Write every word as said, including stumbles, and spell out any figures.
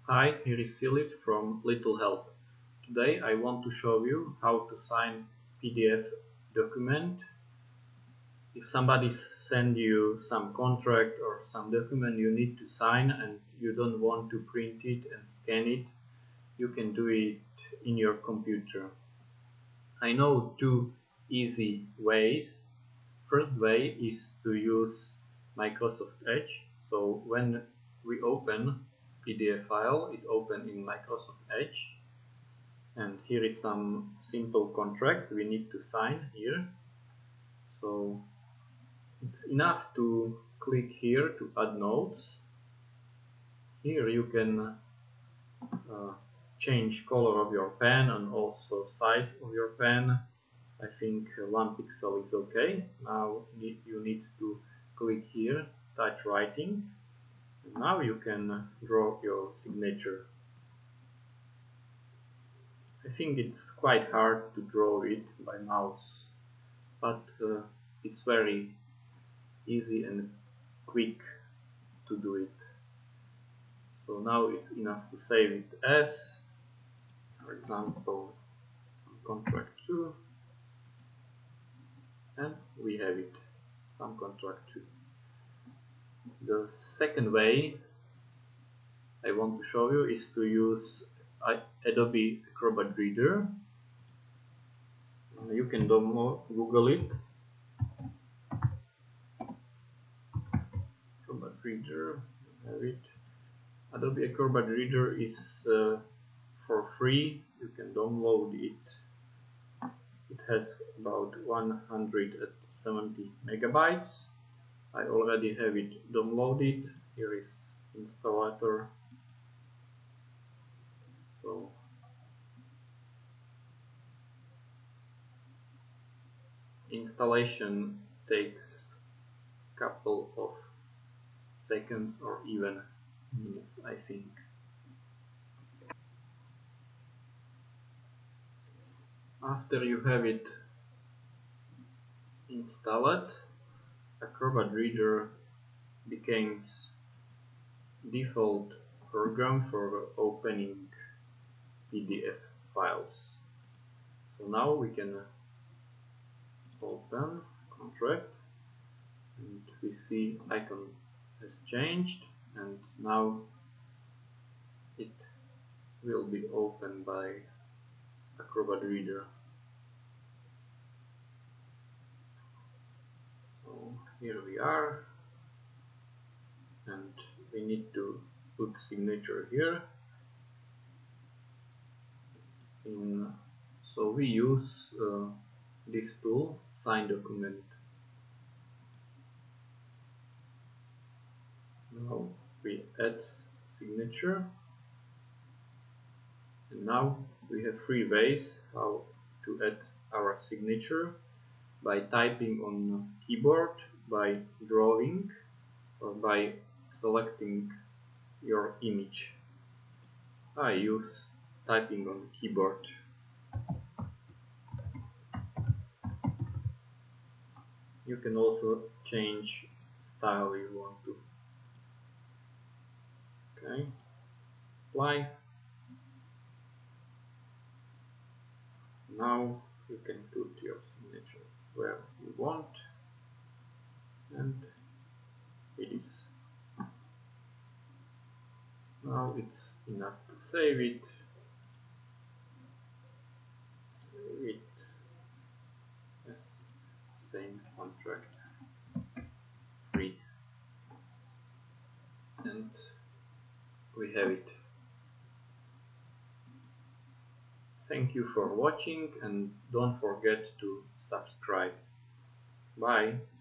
Hi, here is Philip from Little Help. Today I want to show you how to sign P D F document. If somebody sends you some contract or some document you need to sign and you don't want to print it and scan it, you can do it in your computer. I know two easy ways. First way is to use Microsoft Edge. So when we open P D F file, it opens in Microsoft Edge, and here is some simple contract we need to sign here. So it's enough to click here to add notes. Here you can uh, change color of your pen and also size of your pen. I think one pixel is okay. Now you need to click here, touch writing. Now you can draw your signature. I think it's quite hard to draw it by mouse, but uh, it's very easy and quick to do it. So now it's enough to save it as, for example, some contract two, and we have it, some contract two. The second way I want to show you is to use Adobe Acrobat Reader. You can download, Google it. Acrobat Reader, you have it. Adobe Acrobat Reader is uh, for free. You can download it. It has about one hundred seventy megabytes. I already have it downloaded. Here is installer. So installation takes a couple of seconds or even minutes, I think. After you have it installed, Acrobat Reader becomes default program for opening P D F files. So now we can open contract, and we see icon has changed, and now it will be opened by Acrobat Reader. So here we are, and we need to put signature here. In, so we use uh, this tool, sign document. Now we add signature, and now we have three ways how to add our signature: by typing on keyboard, by drawing, or by selecting your image. I use typing on keyboard. You can also change style you want to. Okay, apply. Now you can put your signature where you want, and it is. Now it's enough to save it. Save it as same contract free, and we have it. Thank you for watching, and don't forget to subscribe. Bye.